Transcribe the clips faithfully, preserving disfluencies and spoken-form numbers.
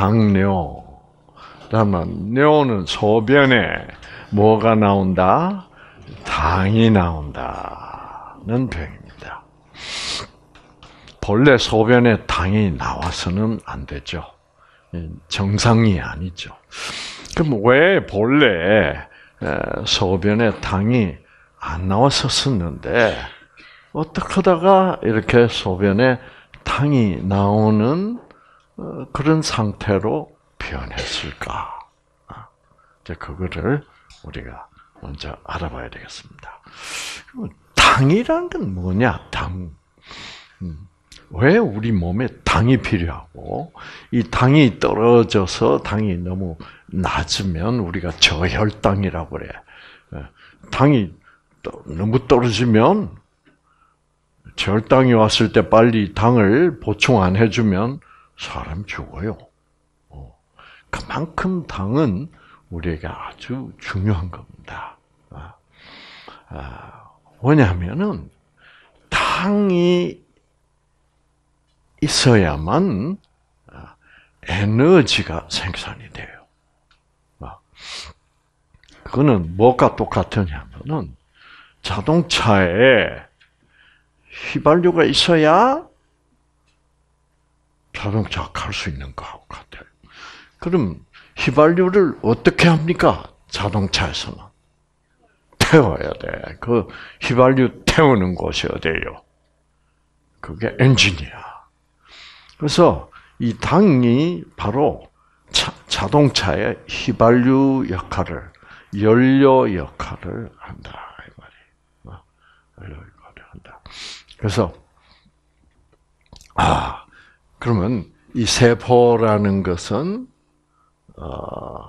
당뇨. 그러면 뇨는 소변에 뭐가 나온다? 당이 나온다는 병입니다. 본래 소변에 당이 나와서는 안 되죠. 정상이 아니죠. 그럼 왜 본래 소변에 당이 안 나왔었는데 어떻게 하다가 이렇게 소변에 당이 나오는 그런 상태로 변했을까? 이제 그거를 우리가 먼저 알아봐야 되겠습니다. 당이란 건 뭐냐? 당. 왜 우리 몸에 당이 필요하고, 이 당이 떨어져서 당이 너무 낮으면 우리가 저혈당이라고 그래. 당이 너무 떨어지면 저혈당이 왔을 때 빨리 당을 보충 안 해주면 사람 죽어요. 그만큼 당은 우리에게 아주 중요한 겁니다. 왜냐하면은 당이 있어야만 에너지가 생산이 돼요. 그거는 뭐가 똑같으냐면은 자동차에 휘발유가 있어야 자동차가 갈 수 있는 거하고 같아요. 그럼 휘발유를 어떻게 합니까? 자동차에서는 태워야 돼. 그 휘발유 태우는 곳이 어디예요? 그게 엔진이야. 그래서 이 당이 바로 차, 자동차의 휘발유 역할을, 연료 역할을 한다 이 말이에요. 연료 역할을 한다. 그래서 아 그러면 이 세포라는 것은 어,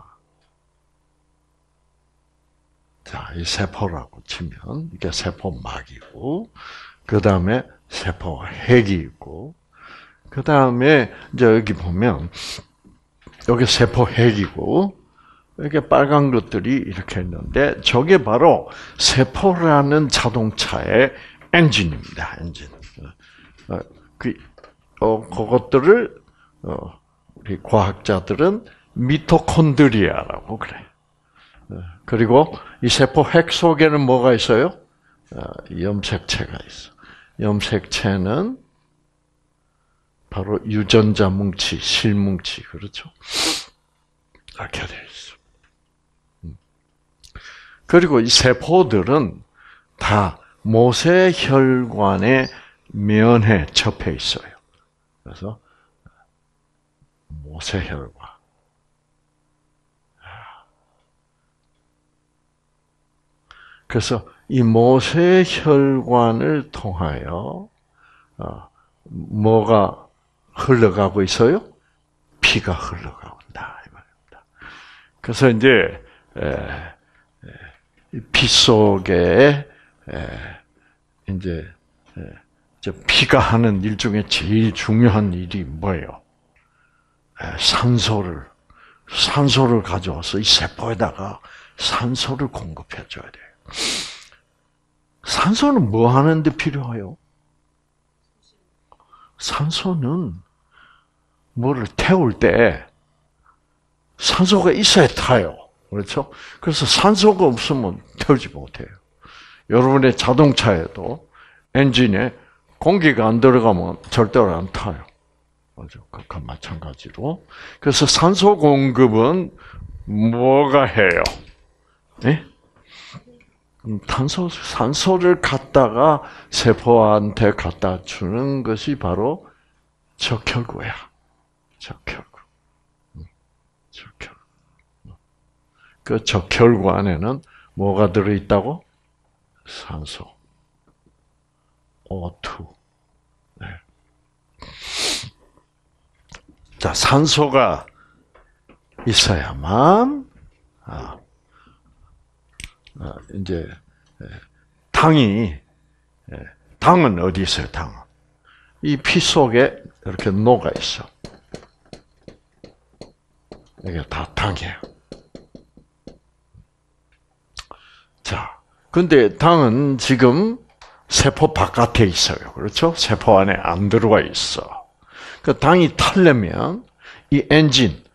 자, 이 세포라고 치면 이게 세포막이고, 그 다음에 세포핵이 있고, 그 다음에 이제 여기 보면 여기 세포핵이고, 이렇게 빨간 것들이 이렇게 있는데, 저게 바로 세포라는 자동차의 엔진입니다. 엔진. 어, 그, 어, 그것들을 어, 우리 과학자들은 미토콘드리아라고 그래. 그리고 이 세포핵 속에는 뭐가 있어요? 염색체가 있어. 염색체는 바로 유전자 뭉치, 실뭉치, 그렇죠? 이렇게 되어 있어. 그리고 이 세포들은 다 모세혈관의 면에 접해 있어요. 그래서 모세혈관. 그래서 이 모세혈관을 통하여 뭐가 흘러가고 있어요? 피가 흘러가고 있다 이 말입니다. 그래서 이제 피 속에 이제 피가 하는 일 중에 제일 중요한 일이 뭐예요? 산소를 산소를 가져와서 이 세포에다가 산소를 공급해 줘야 돼요. 산소는 뭐 하는데 필요해요? 산소는 뭐를 태울 때 산소가 있어야 타요. 그렇죠? 그래서 산소가 없으면 태우지 못해요. 여러분의 자동차에도 엔진에 공기가 안 들어가면 절대로 안 타요. 맞죠? 그것과 마찬가지로. 그래서 산소 공급은 뭐가 해요? 네? 탄소, 산소를 갖다가 세포한테 갖다 주는 것이 바로 적혈구야. 적혈구. 적혈구. 그 적혈구 안에는 뭐가 들어있다고? 산소. 오 투. 네. 자, 산소가 있어야만, 아, 아, 이제, 당이, 당은 어디 있어요, 당은? 이 피 속에 이렇게 녹아 있어. 이게 다 당이에요. 자, 근데 당은 지금 세포 바깥에 있어요. 그렇죠? 세포 안에 안 들어와 있어. 그 당이 타려면 이 엔진,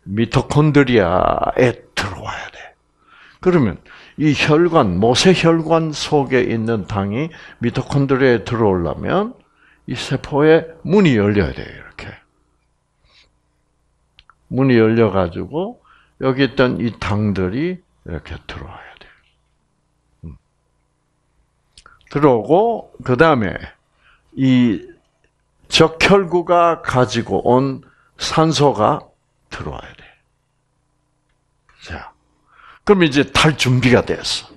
미토콘드리아에 들어와야 돼. 그러면 이 혈관, 모세혈관 속에 있는 당이 미토콘드리아에 들어오려면 이 세포에 문이 열려야 돼요. 이렇게. 문이 열려가지고 여기 있던 이 당들이 이렇게 들어와야 돼요. 음. 들어오고 그 다음에 이 적혈구가 가지고 온 산소가 들어와야 돼. 자, 그럼 이제 탈 준비가 됐어.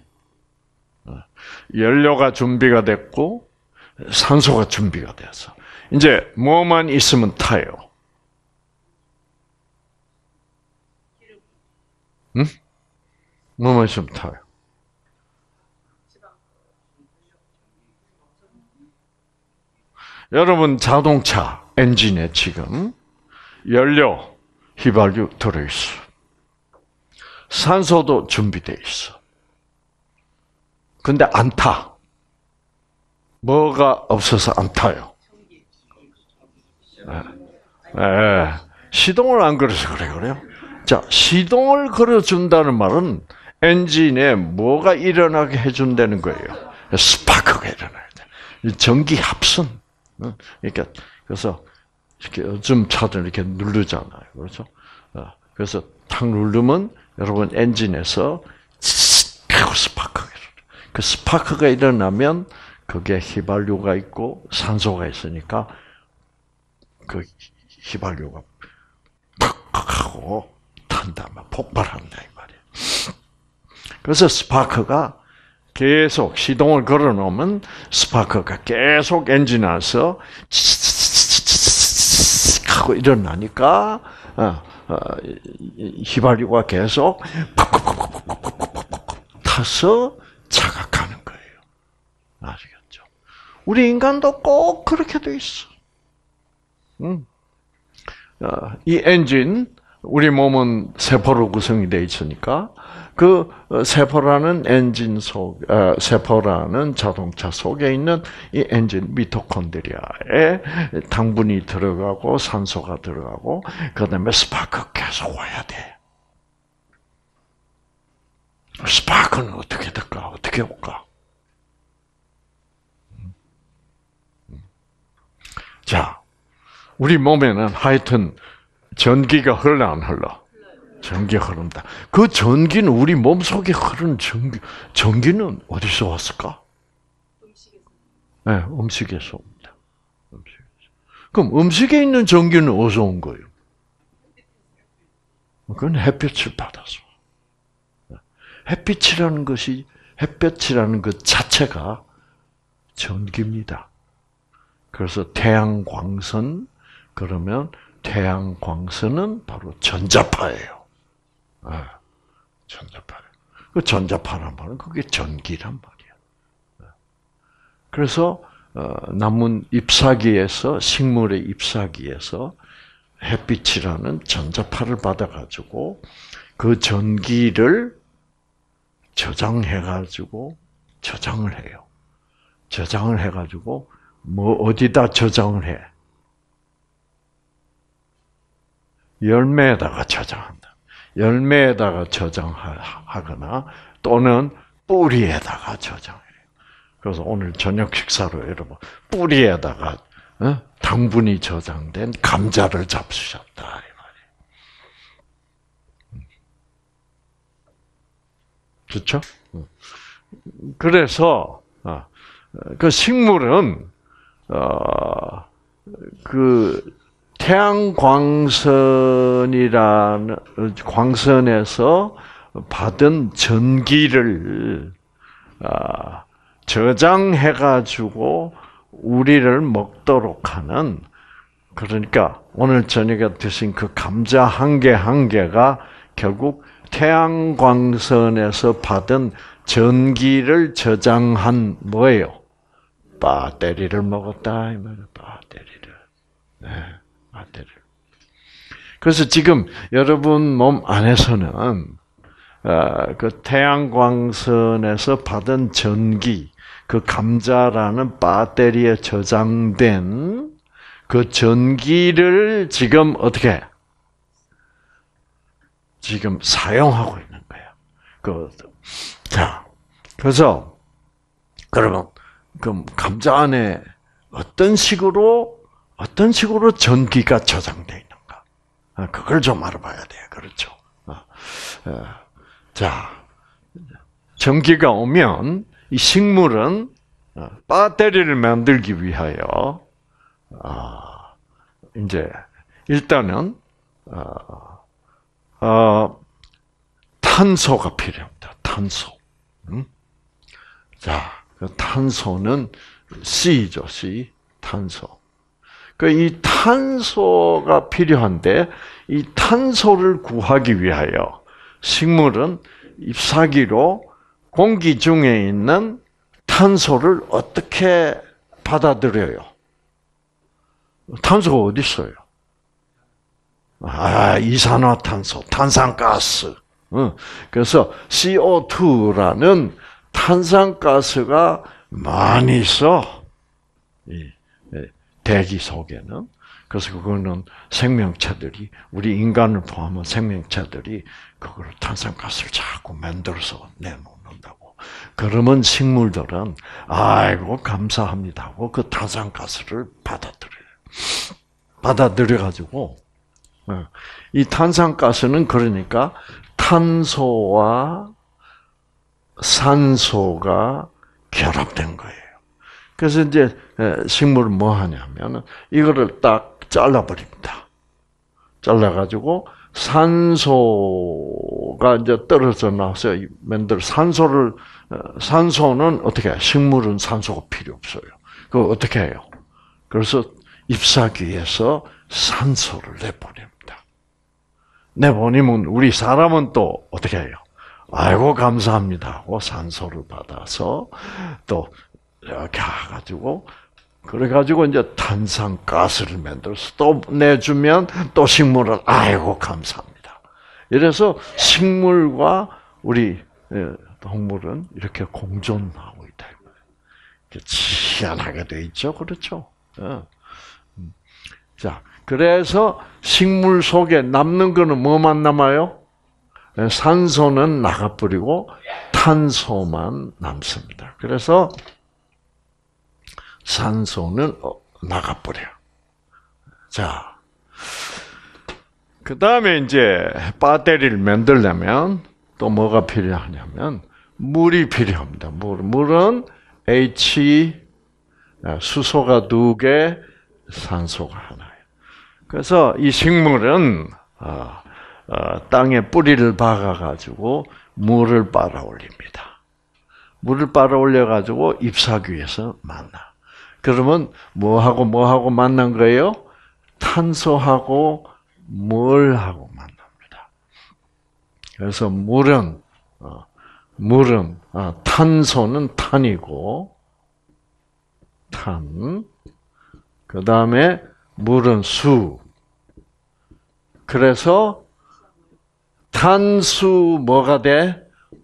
연료가 준비가 됐고 산소가 준비가 됐어. 이제 뭐만 있으면 타요. 응? 뭐만 있으면 타요. 여러분 자동차 엔진에 지금 연료, 휘발유 들어있어. 산소도 준비되어 있어. 근데 안 타. 뭐가 없어서 안 타요. 네. 네. 시동을 안 걸어서 그래, 그래요? 자, 시동을 걸어준다는 말은 엔진에 뭐가 일어나게 해준다는 거예요. 스파크가 일어나야 돼. 전기 합선. 그러니까, 그래서, 이렇게 요즘 차들 이렇게 누르잖아요. 그렇죠? 그래서 탁 누르면 여러분 엔진에서 하고 스파크가 일어나. 그 스파크가 일어나면 그게 휘발유가 있고 산소가 있으니까 그 휘발유가 팍 하고 탄다, 막 폭발한다 이 말이에요. 그래서 스파크가 계속 시동을 걸어놓으면 스파크가 계속 엔진 안에서 하고 일어나니까 어, 어, 휘발유가 계속 타서 차가 가는 거예요. 아시겠죠? 우리 인간도 꼭 그렇게 돼 있어. 음. 어, 이 엔진, 우리 몸은 세포로 구성이 되어 있으니까 그 세포라는 엔진 속, 어, 세포라는 자동차 속에 있는 이 엔진 미토콘드리아에 당분이 들어가고 산소가 들어가고 그다음에 스파크 계속 와야 돼. 스파크는 어떻게 될까? 어떻게 올까? 자, 우리 몸에는 하여튼 전기가 흘러 안 흘러? 전기가 흐른다. 그 전기는 우리 몸속에 흐르는 전기, 전기는 어디서 왔을까? 음식에서. 네, 음식에서 옵니다. 음식에서. 그럼 음식에 있는 전기는 어디서 온 거예요? 그건 햇빛을 받아서. 햇빛이라는 것이, 햇볕이라는 것 자체가 전기입니다. 그래서 태양광선, 그러면 태양광선은 바로 전자파예요. 아, 전자파. 그 전자파란 말은 그게 전기란 말이야. 그래서 어, 나무 잎사귀에서 식물의 잎사귀에서 햇빛이라는 전자파를 받아가지고 그 전기를 저장해가지고 저장을 해요. 저장을 해가지고 뭐 어디다 저장을 해? 열매에다가 저장한다. 열매에다가 저장하거나 또는 뿌리에다가 저장해요. 그래서 오늘 저녁 식사로 여러분 뿌리에다가 어? 당분이 저장된 감자를 잡수셨다 이 말이에요. 그렇죠? 그래서 그 식물은 어, 그 태양광선이라는 광선에서 받은 전기를 어, 저장해가지고 우리를 먹도록 하는, 그러니까 오늘 저녁에 드신 그 감자 한 개 한 개가 결국 태양광선에서 받은 전기를 저장한 뭐예요? 배터리를 먹었다 이 말이에요. 배터리를. 네, 배터리를. 그래서 지금 여러분 몸 안에서는 어, 그 태양광선에서 받은 전기, 그 감자라는 배터리에 저장된 그 전기를 지금 어떻게 지금 사용하고 있는 거야. 그, 자, 그래서, 그러면, 그럼 감자 안에 어떤 식으로, 어떤 식으로 전기가 저장되어 있는가? 그걸 좀 알아봐야 돼요. 그렇죠. 자, 전기가 오면 이 식물은 배터리를 만들기 위하여, 아, 이제, 일단은, 어, 어, 탄소가 필요합니다. 탄소. 음? 자, 그 탄소는 C죠, C. 탄소. 그 이 탄소가 필요한데, 이 탄소를 구하기 위하여 식물은 잎사귀로 공기 중에 있는 탄소를 어떻게 받아들여요? 탄소가 어디 있어요? 아, 이산화탄소, 탄산가스. 그래서 씨오투라는 탄산가스가 많이 있어. 이 대기 속에는. 그래서 그거는 생명체들이, 우리 인간을 포함한 생명체들이 그걸 탄산가스를 자꾸 만들어서 내놓는다고. 그러면 식물들은 아이고 감사합니다 하고 그 탄산가스를 받아들여요. 받아들여가지고 이 탄산가스는 그러니까 탄소와 산소가 결합된 거예요. 그래서 이제 식물은 뭐 하냐면 이거를 딱 잘라버립니다. 잘라가지고 산소가 이제 떨어져 나와서 만들 산소를 산소는 어떻게 해요? 식물은 산소가 필요 없어요. 그거 어떻게 해요? 그래서 잎사귀에서 산소를 내보냅니다. 내보내면 우리 사람은 또 어떻게 해요? 아이고 감사합니다 하고 산소를 받아서 또 이렇게 해가지고 그래가지고 이제 탄산가스를 만들어서 또 내주면 또 식물은 아이고 감사합니다. 이래서 식물과 우리 동물은 이렇게 공존하고 있다. 희한하게 돼 있죠, 그렇죠? 자, 그래서 식물 속에 남는 거는 뭐만 남아요? 산소는 나가버리고 탄소만 남습니다. 그래서 산소는 나가버려요. 자, 그 다음에 이제 배터리를 만들려면 또 뭐가 필요하냐면 물이 필요합니다. 물, 물은 H, 수소가 두 개, 산소가 하나예요. 그래서 이 식물은 어, 어, 땅에 뿌리를 박아가지고 물을 빨아올립니다. 물을 빨아올려가지고 잎사귀에서 만나. 그러면 뭐하고 뭐하고 만난 거예요? 탄소하고 물하고 만납니다. 그래서 물은 어, 물은 아, 탄소는 탄이고 탄. 그 다음에 물은 수. 그래서 탄수 뭐가 돼?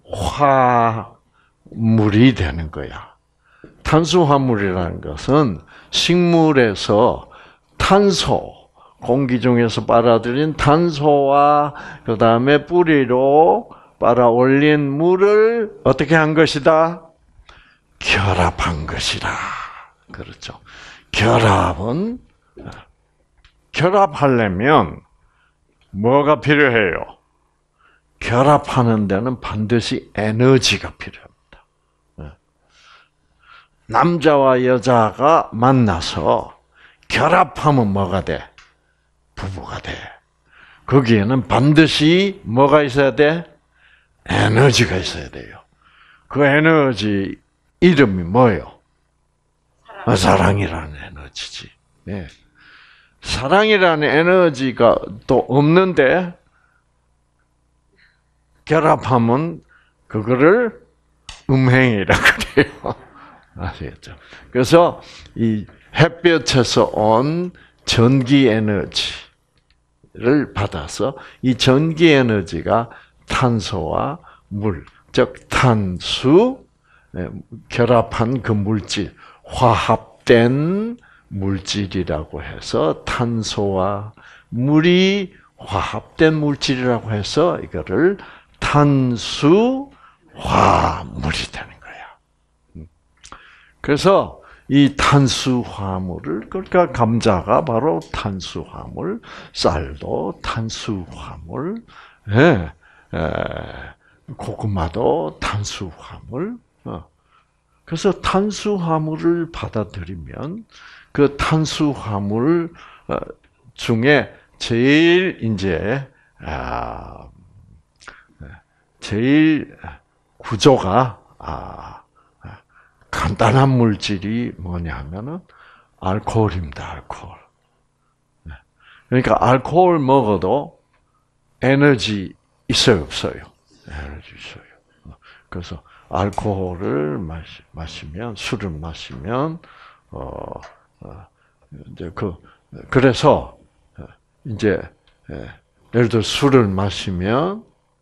화물이 되는 거야. 탄수화물이라는 것은 식물에서 탄소, 공기 중에서 빨아들인 탄소와 그 다음에 뿌리로 빨아올린 물을 어떻게 한 것이다? 결합한 것이다. 그렇죠. 결합은, 결합하려면 뭐가 필요해요? 결합하는 데는 반드시 에너지가 필요합니다. 남자와 여자가 만나서 결합하면 뭐가 돼? 부부가 돼. 거기에는 반드시 뭐가 있어야 돼? 에너지가 있어야 돼요. 그 에너지 이름이 뭐예요? 사랑. 사랑이라는 에너지지. 네. 사랑이라는 에너지가 또 없는데 결합하면 그거를 음행이라고 그래요. 아시겠죠? 그래서 이 햇볕에서 온 전기 에너지를 받아서 이 전기 에너지가 탄소와 물, 즉 탄수 결합한 그 물질, 화합된 물질이라고 해서 탄소와 물이 화합된 물질이라고 해서 이거를 탄수화물이 되는 거야. 그래서 이 탄수화물을, 그러니까 감자가 바로 탄수화물, 쌀도 탄수화물, 예, 예, 고구마도 탄수화물. 어. 그래서 탄수화물을 받아들이면 그 탄수화물 중에 제일 이제 아, 제일 구조가 아, 간단한 물질이 뭐냐면은 알코올입니다. 알코올. 그러니까 알코올 먹어도 에너지 있어요, 없어요? 에너지 있어요. 그래서 알코올을 마시, 마시면 술을 마시면 어, 어 이제 그 그래서 이제 예, 예를 들어 술을 마시면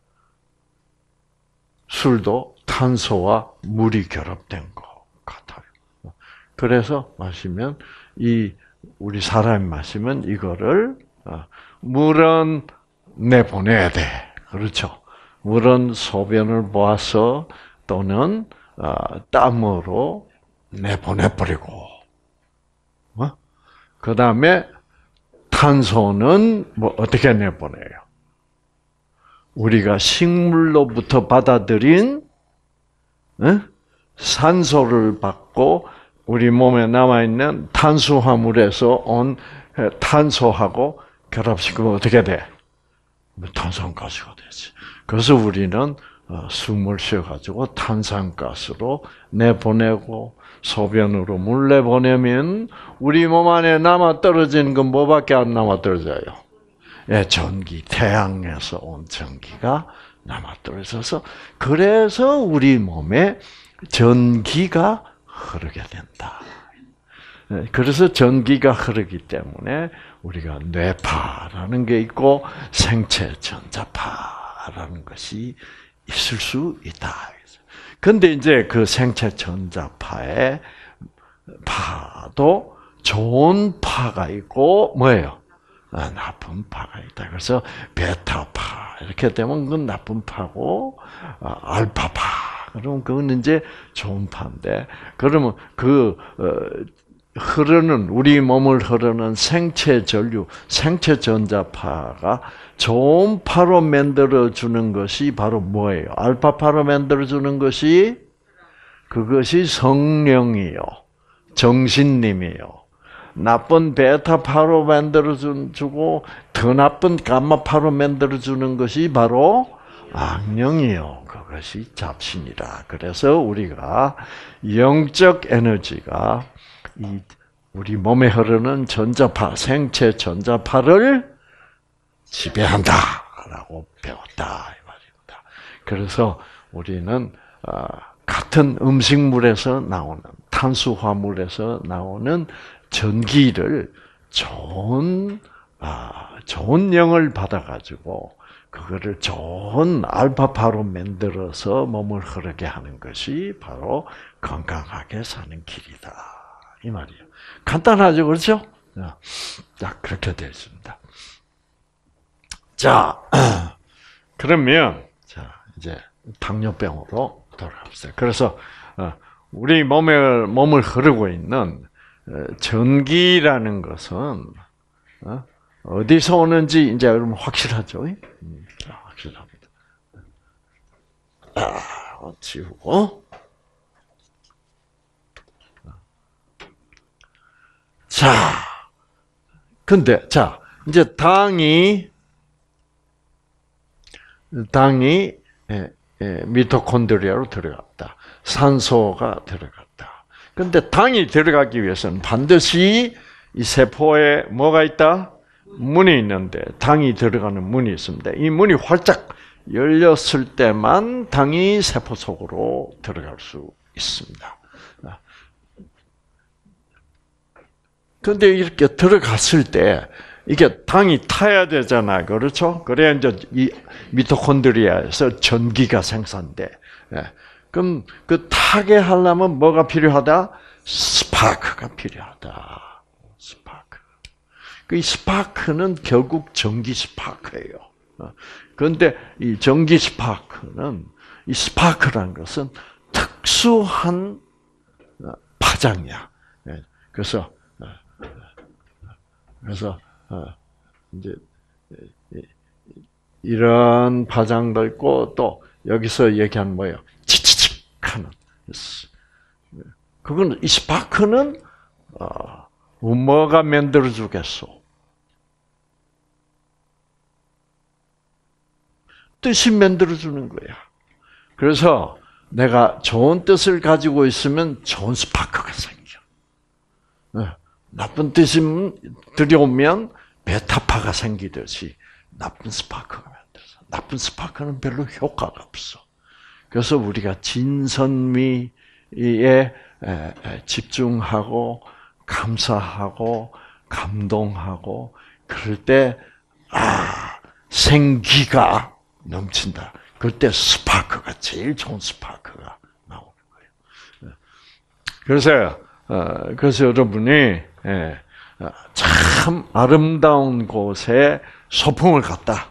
술도 탄소와 물이 결합된 것 같아요. 그래서 마시면 이 우리 사람이 마시면 이거를 어, 물은 내보내야 돼. 그렇죠? 물은 소변을 모아서 또는 어, 땀으로 내보내버리고, 어? 그 다음에 탄소는 뭐 어떻게 내보내요? 우리가 식물로부터 받아들인 어? 산소를 받고 우리 몸에 남아있는 탄수화물에서 온 탄소하고 결합시키면 어떻게 돼? 탄산가스가 되지. 그래서 우리는 숨을 쉬어가지고 탄산가스로 내보내고 소변으로 물 내보내면 우리 몸 안에 남아 떨어지는 건 뭐밖에 안 남아 떨어져요? 예, 전기, 태양에서 온 전기가 남아 떨어져서 그래서 우리 몸에 전기가 흐르게 된다. 그래서 전기가 흐르기 때문에 우리가 뇌파라는 게 있고 생체 전자파라는 것이 있을 수 있다. 근데 이제 그 생체 전자파의 파도 좋은 파가 있고 뭐예요? 아, 나쁜 파가 있다. 그래서 베타파 이렇게 되면 그건 나쁜 파고 아, 알파파 그러면 그건 이제 좋은 파인데 그러면 그 어, 흐르는 우리 몸을 흐르는 생체 전류, 생체 전자파가 좋은 파로 만들어 주는 것이 바로 뭐예요? 알파파로 만들어 주는 것이 그것이 성령이요, 정신님이요. 나쁜 베타파로 만들어 주고 더 나쁜 감마파로 만들어 주는 것이 바로 악령이요. 그것이 잡신이라. 그래서 우리가 영적 에너지가 이 우리 몸에 흐르는 전자파, 생체 전자파를 지배한다라고 배웠다 이 말입니다. 그래서 우리는 같은 음식물에서 나오는 탄수화물에서 나오는 전기를 좋은 좋은 영을 받아가지고 그거를 좋은 알파파로 만들어서 몸을 흐르게 하는 것이 바로 건강하게 사는 길이다. 이 말이에요. 간단하죠, 그렇죠? 자, 그렇게 되어 있습니다. 자, 그러면, 자, 이제 당뇨병으로 돌아갑시다. 그래서, 우리 몸에, 몸을 흐르고 있는 전기라는 것은, 어디서 오는지 이제 여러분 확실하죠? 확실합니다. 아, 지우고. 자, 근데, 자, 이제 당이, 당이, 예, 예, 미토콘드리아로 들어갔다. 산소가 들어갔다. 근데 당이 들어가기 위해서는 반드시 이 세포에 뭐가 있다? 문이 있는데, 당이 들어가는 문이 있습니다. 이 문이 활짝 열렸을 때만 당이 세포 속으로 들어갈 수 있습니다. 근데 이렇게 들어갔을 때 이게 당이 타야 되잖아, 그렇죠? 그래야 이제 이 미토콘드리아에서 전기가 생산돼. 그럼 그 타게 하려면 뭐가 필요하다? 스파크가 필요하다. 스파크. 그 스파크는 결국 전기 스파크예요. 그런데 이 전기 스파크는 이 스파크라는 것은 특수한 파장이야. 그래서 그래서 이제 이런 파장도 있고 또 여기서 얘기하는 뭐예요? 치치칙 하는. 그건 이 스파크는 뭐가 만들어 주겠어? 뜻이 만들어 주는 거야. 그래서 내가 좋은 뜻을 가지고 있으면 좋은 스파크가 생겨. 나쁜 뜻이 들여오면 베타파가 생기듯이 나쁜 스파크가 만들어서 나쁜 스파크는 별로 효과가 없어. 그래서 우리가 진선미에 집중하고 감사하고 감동하고 그럴 때 아, 생기가 넘친다. 그때 스파크가 제일 좋은 스파크가 나오는 거예요. 그래서 그래서 여러분이 참 아름다운 곳에 소풍을 갔다.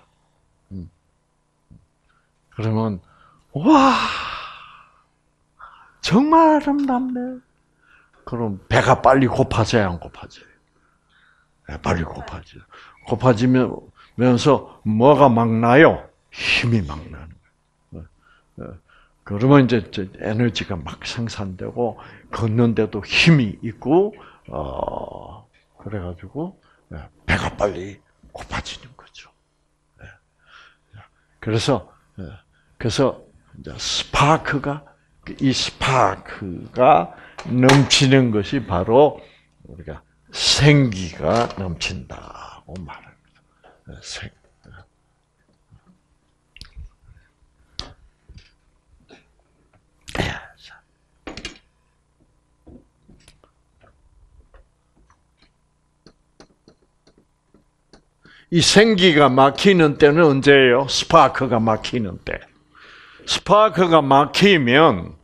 그러면 와 정말 아름답네. 그럼 배가 빨리 고파져야 안 고파져요? 빨리 고파져. 고파지면서 뭐가 막 나요? 힘이 막 나는 거예요. 그러면 이제 에너지가 막 생산되고 걷는데도 힘이 있고 어 그래가지고 배가 빨리 고파지는 거죠. 그래서 그래서 이제 스파크가 이 스파크가 넘치는 것이 바로 우리가 생기가 넘친다고 말합니다. 생. 이 생기가 막히는 때는 언제예요? 스파크가 막히는 때. 스파크가 막히면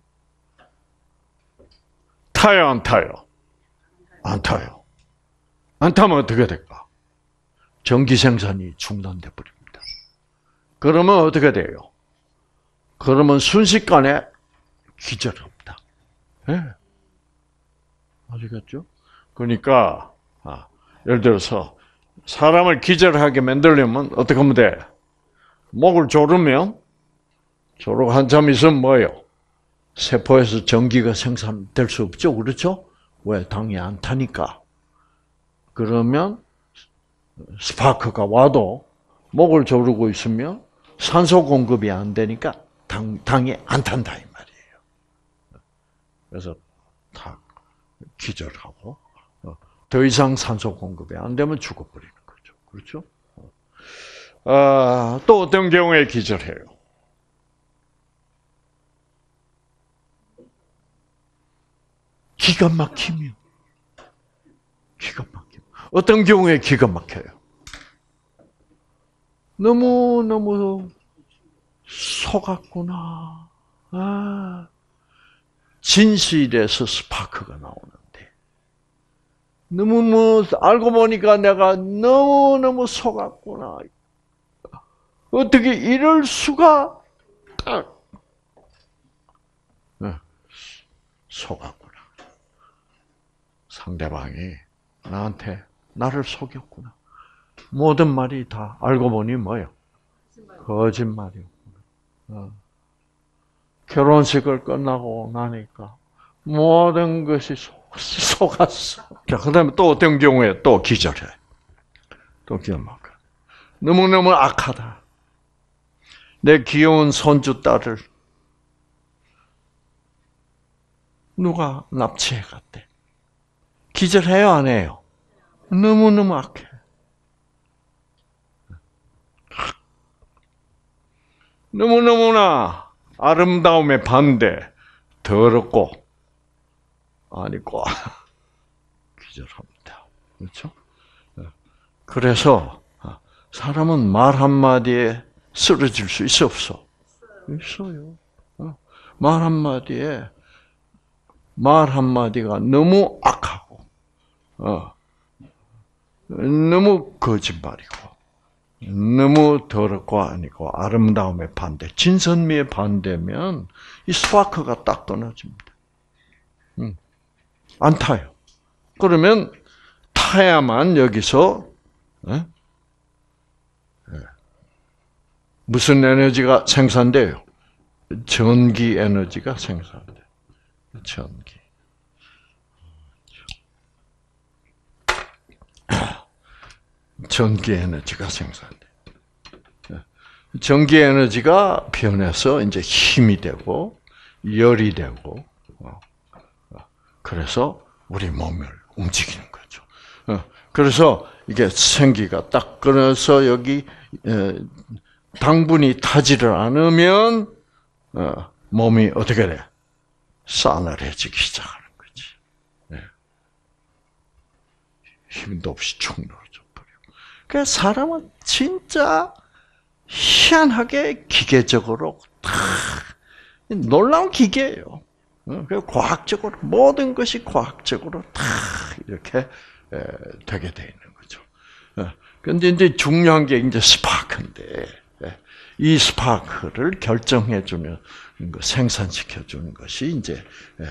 타요, 안 타요? 안 타요. 안 타면 어떻게 될까? 전기 생산이 중단돼 버립니다. 그러면 어떻게 돼요? 그러면 순식간에 기절합니다. 네. 아시겠죠? 그러니까 아, 예를 들어서 사람을 기절하게 만들려면 어떻게 하면 돼? 목을 조르면 조르고 한참 있으면 뭐예요? 세포에서 전기가 생산될 수 없죠. 그렇죠? 왜? 당이 안 타니까. 그러면 스파크가 와도 목을 조르고 있으면 산소 공급이 안 되니까 당, 당이 안 탄다 이 말이에요. 그래서 다 기절하고 더 이상 산소 공급이 안 되면 죽어버리는 거죠. 그렇죠? 아, 또 어떤 경우에 기절해요? 기가 막히면. 기가 막히면. 어떤 경우에 기가 막혀요? 너무너무 속았구나. 아, 진실에서 스파크가 나오는데. 너무 뭐 알고 보니까 내가 너무너무 속았구나. 어떻게 이럴 수가 딱 속았구나. 상대방이 나한테 나를 속였구나. 모든 말이 다 알고 보니 뭐예요? 거짓말이었구나. 어. 결혼식을 끝나고 나니까 모든 것이 속았어. 자, 그 다음에 또 어떤 경우에 또 기절해. 또 기절 막혀. 너무너무 악하다. 내 귀여운 손주 딸을 누가 납치해 갔대. 기절해요, 안 해요? 너무너무 악해. 너무너무나 아름다움의 반대, 더럽고, 아니고, 기절합니다. 그렇죠? 그래서, 사람은 말 한마디에 쓰러질 수 있어, 없어? 있어요. 말 한마디에, 말 한마디가 너무 악하고, 어, 너무 거짓말이고, 너무 더럽고 아니고, 아름다움의 반대, 진선미의 반대면 이 스파크가 딱 끊어집니다. 음. 안 타요. 그러면 타야만 여기서 에? 무슨 에너지가 생산돼요? 전기 에너지가 생산돼요. 전기. 전기 에너지가 생산돼요. 전기 에너지가 변해서 이제 힘이 되고 열이 되고 그래서 우리 몸을 움직이는 거죠. 그래서 이게 생기가 딱 끊어서 여기 당분이 타지를 않으면 몸이 어떻게 돼? 싸늘해지기 시작하는 거지. 힘도 없이 축 늘어져 버려. 그러니까 사람은 진짜 희한하게 기계적으로 다 놀라운 기계예요. 과학적으로 모든 것이 과학적으로 다 이렇게 되게 돼 있는 거죠. 그런데 이제 중요한 게 이제 스파크인데 이 스파크를 결정해 주는 거, 생산시켜 주는 것이 이제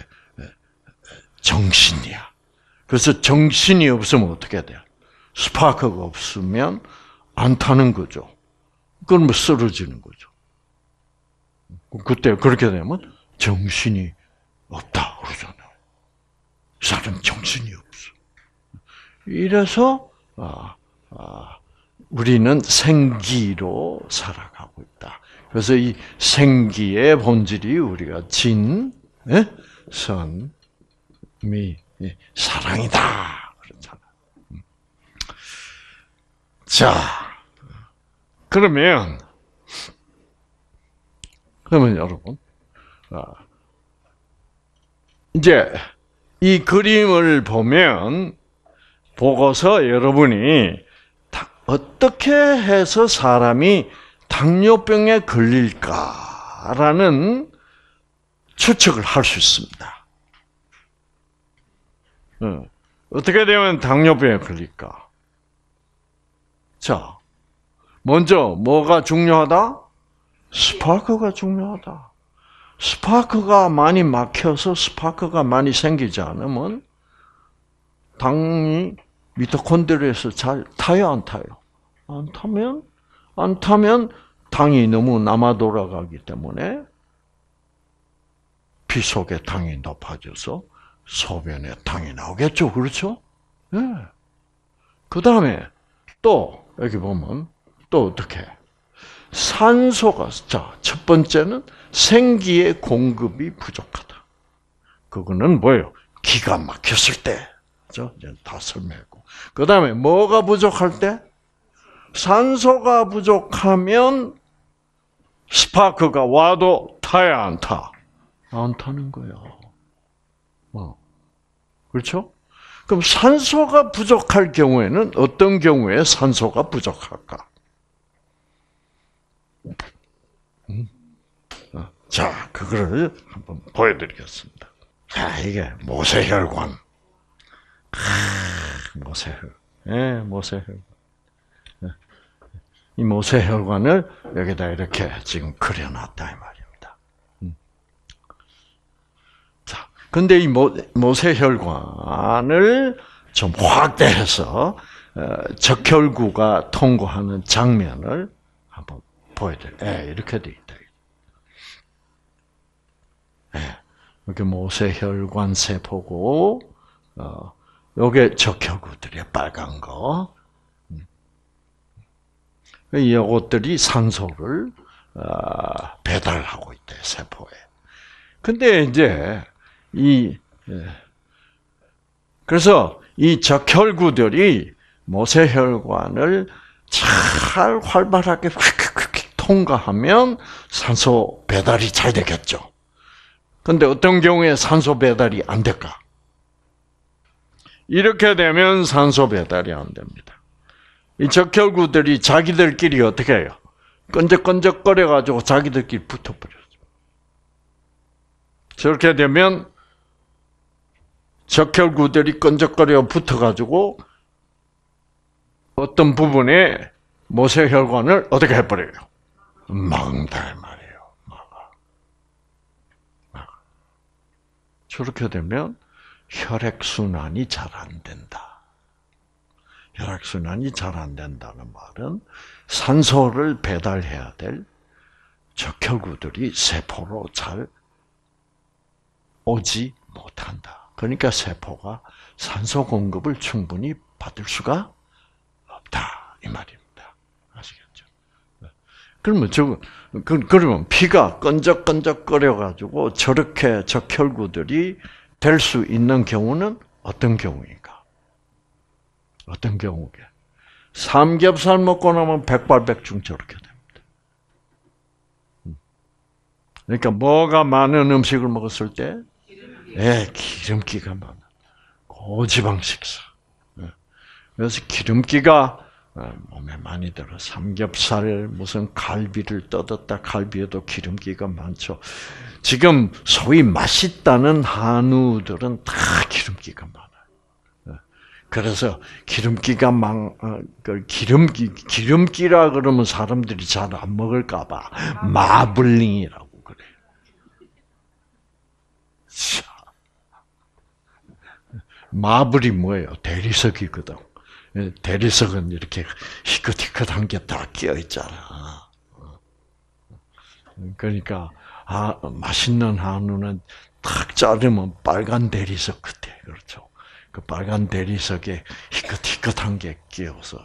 정신이야. 그래서 정신이 없으면 어떻게 돼요? 스파크가 없으면 안 타는 거죠. 그러면 쓰러지는 거죠. 그때 그렇게 되면 정신이 없다 그러잖아요. 사람 정신이 없어. 이래서 아, 아, 우리는 생기로 살아가고 있다. 그래서 이 생기의 본질이 우리가 진, 예? 선, 미, 예, 사랑이다 그렇잖아. 자, 그러면 그러면 여러분, 아, 이제 이 그림을 보면 보고서 여러분이 어떻게 해서 사람이 당뇨병에 걸릴까라는 추측을 할 수 있습니다. 어떻게 되면 당뇨병에 걸릴까? 자, 먼저 뭐가 중요하다? 스파크가 중요하다. 스파크가 많이 막혀서 스파크가 많이 생기지 않으면 당이 미토콘드리아에서 잘 타요, 안 타요? 안 타면 안 타면 당이 너무 남아 돌아가기 때문에 피 속에 당이 높아져서 소변에 당이 나오겠죠, 그렇죠? 네. 그 다음에 또 여기 보면 또 어떻게? 산소가 자, 첫 번째는 생기의 공급이 부족하다. 그거는 뭐예요? 기가 막혔을 때, 그죠? 이제 다 설명했고. 그 다음에 뭐가 부족할 때? 산소가 부족하면 스파크가 와도 타야 안 타? 안 타는 거예요. 어. 그렇죠? 그럼 산소가 부족할 경우에는 어떤 경우에 산소가 부족할까? 음. 어. 자, 그거를 한번 보여드리겠습니다. 자, 이게 모세혈관. 아, 모세혈. 예, 네, 모세혈관. 이 모세혈관을 여기다 이렇게 지금 그려놨다 이 말입니다. 음. 자, 근데 이 모, 모세혈관을 좀 확대해서 어, 적혈구가 통과하는 장면을 한번 보여드려. 예, 이렇게 돼 있다. 예, 이렇게 모세혈관 세포고, 어, 요게 적혈구들이야, 빨간 거. 이것들이 산소를 배달하고 있대, 세포에. 근데 이제 이 그래서 이 적혈구들이 모세혈관을 잘 활발하게 휙휙휙 통과하면 산소 배달이 잘 되겠죠. 근데 어떤 경우에 산소 배달이 안 될까? 이렇게 되면 산소 배달이 안 됩니다. 이 적혈구들이 자기들끼리 어떻게 해요? 끈적끈적거려가지고 자기들끼리 붙어버려요. 저렇게 되면 적혈구들이 끈적거려 붙어가지고 어떤 부분에 모세혈관을 어떻게 해버려요? 막는다 말이에요. 막아. 막아. 저렇게 되면 혈액순환이 잘 안 된다. 혈액순환이 잘 안 된다는 말은 산소를 배달해야 될 적혈구들이 세포로 잘 오지 못한다. 그러니까 세포가 산소 공급을 충분히 받을 수가 없다. 이 말입니다. 아시겠죠? 그러면 저, 그, 그러면 피가 끈적끈적거려가지고 저렇게 적혈구들이 될 수 있는 경우는 어떤 경우인가? 어떤 경우게? 삼겹살 먹고 나면 백발백중 저렇게 됩니다. 그러니까 뭐가 많은 음식을 먹었을 때, 예, 기름기가 많아. 고지방 식사. 그래서 기름기가 몸에 많이 들어. 삼겹살, 무슨 갈비를 뜯었다. 갈비에도 기름기가 많죠. 지금 소위 맛있다는 한우들은 다 기름기가 많아요. 그래서 기름기가 많, 그 기름기, 기름기라 그러면 사람들이 잘 안 먹을까봐 마블링이라고 그래요. 마블이 뭐예요? 대리석이거든. 대리석은 이렇게 희끗희끗한 게 다 끼어 있잖아. 그러니까 아, 맛있는 한우는 탁 자르면 빨간 대리석 같아. 그렇죠? 그 빨간 대리석에 희끗희끗한 게 끼어서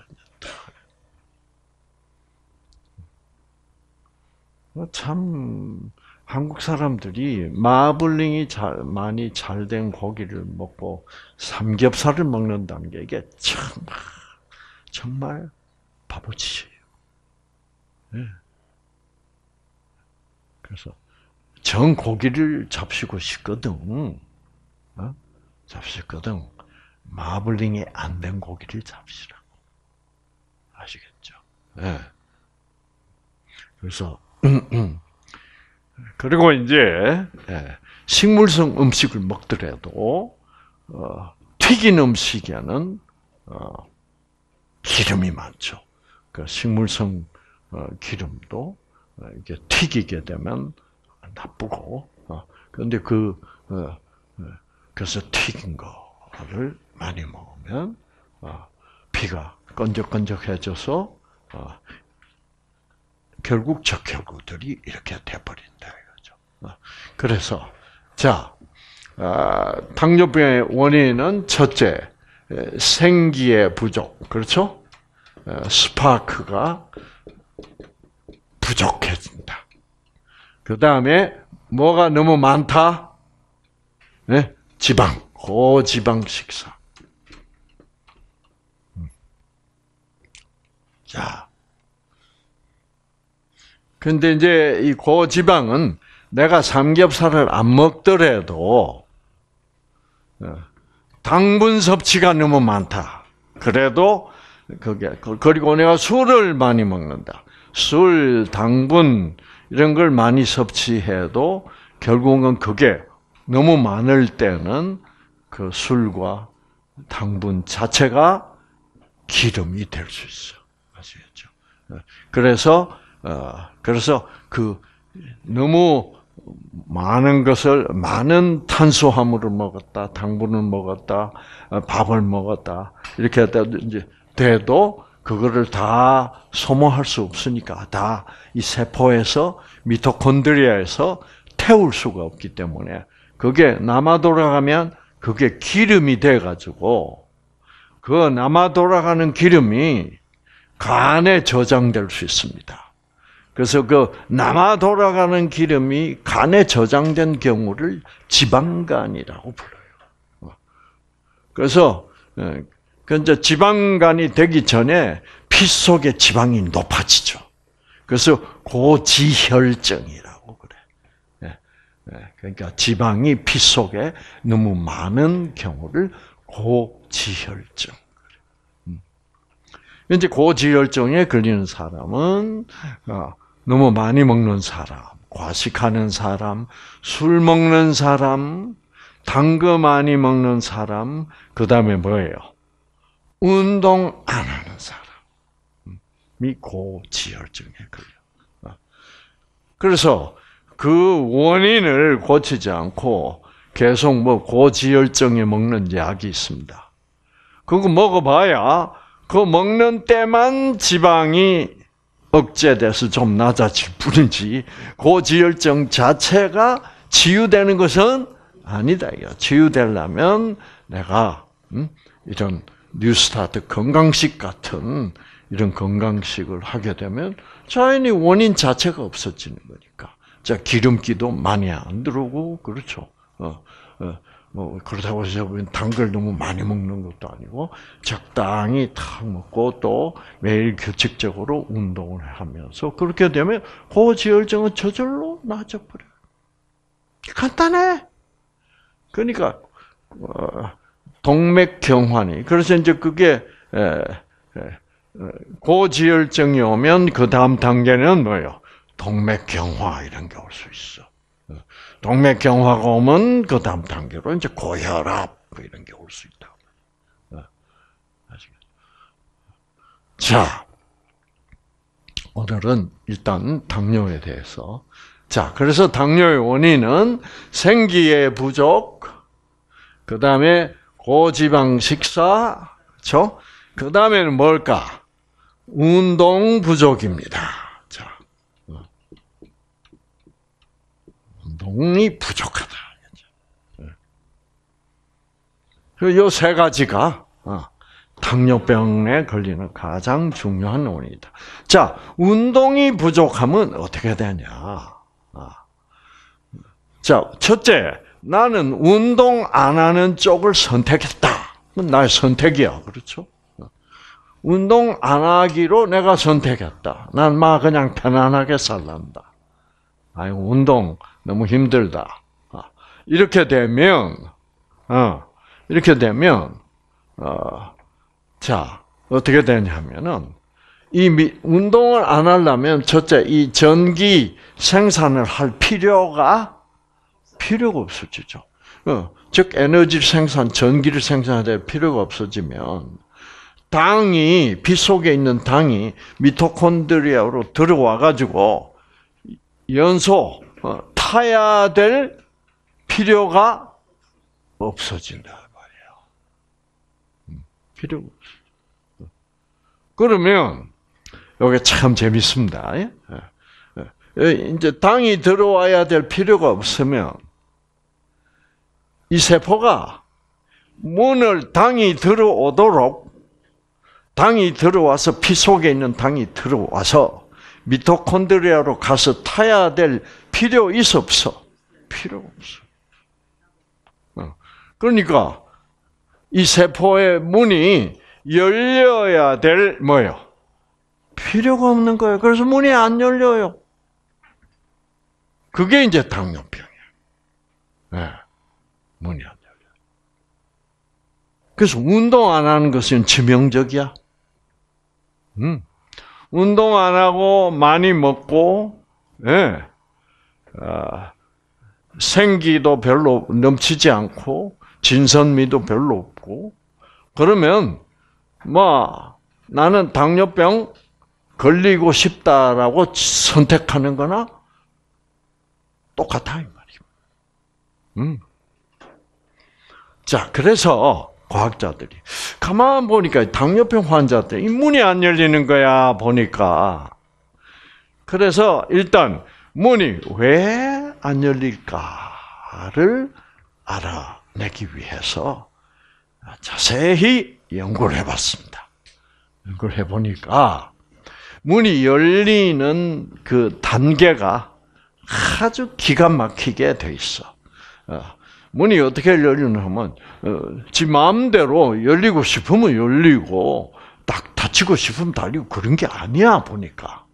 참 한국 사람들이 마블링이 잘, 많이 잘 된 고기를 먹고 삼겹살을 먹는다는 게 이게 정말, 정말 바보짓이에요. 네. 그래서 정 고기를 잡수고 싶거든. 어? 잡수거든. 마블링이 안 된 고기를 잡수라고. 아시겠죠? 네. 그래서, 그리고 이제 식물성 음식을 먹더라도 어, 튀긴 음식에는 어, 기름이 많죠. 그 식물성 어, 기름도 어, 이게 튀기게 되면 나쁘고, 어, 그런데 그 어, 그래서 튀긴 거를 많이 먹으면 어, 피가 끈적끈적해져서 어, 결국 적혈구들이 이렇게 돼버린다 이거죠. 그래서 자, 당뇨병의 원인은 첫째, 생기의 부족, 그렇죠? 스파크가 부족해진다. 그 다음에 뭐가 너무 많다? 네? 지방, 고지방 식사. 자. 근데 이제 이 고지방은 내가 삼겹살을 안 먹더라도 당분 섭취가 너무 많다. 그래도 그게 그리고 내가 술을 많이 먹는다. 술, 당분 이런 걸 많이 섭취해도 결국은 그게 너무 많을 때는 그 술과 당분 자체가 기름이 될 수 있어. 아시겠죠? 그래서 어, 그래서 그 너무 많은 것을 많은 탄수화물을 먹었다, 당분을 먹었다, 밥을 먹었다 이렇게 하다 이제 돼도 그거를 다 소모할 수 없으니까 다 이 세포에서 미토콘드리아에서 태울 수가 없기 때문에 그게 남아 돌아가면 그게 기름이 돼 가지고 그 남아 돌아가는 기름이 간에 저장될 수 있습니다. 그래서 그 남아 돌아가는 기름이 간에 저장된 경우를 지방간이라고 불러요. 그래서 그 이제 지방간이 되기 전에 피 속의 지방이 높아지죠. 그래서 고지혈증이라고 그래. 그러니까 지방이 피 속에 너무 많은 경우를 고지혈증. 이제 고지혈증에 걸리는 사람은 너무 많이 먹는 사람, 과식하는 사람, 술 먹는 사람, 단 거 많이 먹는 사람, 그 다음에 뭐예요? 운동 안 하는 사람. 고지혈증에 걸려. 그래서 그 원인을 고치지 않고 계속 뭐 고지혈증에 먹는 약이 있습니다. 그거 먹어봐야 그 먹는 때만 지방이 억제돼서 좀 낮아질 뿐이지 고지혈증 자체가 치유되는 것은 아니다. 치유되려면 내가 음? 이런 뉴스타트 건강식 같은 이런 건강식을 하게 되면 자연히 원인 자체가 없어지는 거니까. 자, 기름기도 많이 안 들어오고 그렇죠. 어, 어, 뭐 그렇다고 해서 단 걸 너무 많이 먹는 것도 아니고 적당히 탁 먹고 또 매일 규칙적으로 운동을 하면서 그렇게 되면 고지혈증은 저절로 나아져버려요. 간단해. 그러니까 어, 동맥경화니. 그래서 이제 그게 에, 에, 고지혈증이 오면 그 다음 단계는 뭐예요? 동맥경화 이런 게 올 수 있어. 동맥경화가 오면 그 다음 단계로 이제 고혈압 이런 게 올 수 있다. 자, 오늘은 일단 당뇨에 대해서. 자, 그래서 당뇨의 원인은 생기의 부족, 그 다음에 고지방 식사, 그렇죠? 그 다음에는 뭘까? 운동 부족입니다. 자, 운동이 부족하다. 이 세 가지가 당뇨병에 걸리는 가장 중요한 원인이다. 자, 운동이 부족하면 어떻게 되냐? 자, 첫째, 나는 운동 안 하는 쪽을 선택했다. 그건 나의 선택이야, 그렇죠? 운동 안 하기로 내가 선택했다. 난 막 그냥 편안하게 살란다. 아이고, 운동 너무 힘들다. 이렇게 되면, 어, 이렇게 되면, 어, 자, 어떻게 되냐면은, 이 미, 운동을 안 하려면, 첫째, 이 전기 생산을 할 필요가, 필요가 없어지죠. 어, 즉, 에너지 생산, 전기를 생산해야 될 필요가 없어지면, 당이, 피 속에 있는 당이 미토콘드리아로 들어와가지고, 연소, 어, 타야 될 필요가 없어진다 말이에요. 필요가 없어. 그러면 여기 참 재밌습니다. 이제 당이 들어와야 될 필요가 없으면 이 세포가 문을 당이 들어오도록 당이 들어와서 피 속에 있는 당이 들어와서 미토콘드리아로 가서 타야 될 필요 있어 없어? 필요가 없어. 그러니까 이 세포의 문이 열려야 될 뭐예요? 필요가 없는 거예요. 그래서 문이 안 열려요. 그게 이제 당뇨병이에요. 네. 문이 안 열려요. 그래서 운동 안 하는 것은 치명적이야. 음. 운동 안 하고 많이 먹고, 예. 아, 생기도 별로 넘치지 않고, 진선미도 별로 없고, 그러면, 뭐, 나는 당뇨병 걸리고 싶다라고 선택하는 거나 똑같아, 이 말이에요. 음. 자, 그래서, 과학자들이 가만 보니까 당뇨병 환자들 이 문이 안 열리는 거야 보니까. 그래서 일단 문이 왜 안 열릴까를 알아내기 위해서 자세히 연구를 해봤습니다. 연구를 해보니까 문이 열리는 그 단계가 아주 기가 막히게 돼 있어. 문이 어떻게 열리냐면 지 마음대로 열리고 싶으면 열리고 딱 닫히고 싶으면 닫히고 그런 게 아니야 보니까.